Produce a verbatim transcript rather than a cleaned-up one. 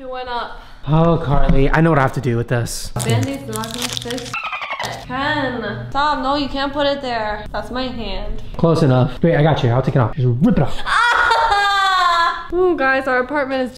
It went up. Oh, Carly, I know what I have to do with this. Band-Aid's not gonna fix. Ken, stop. No, you can't put it there. That's my hand. Close enough. Wait, I got you. I'll take it off. Just rip it off. Ah! Ooh, guys, our apartment is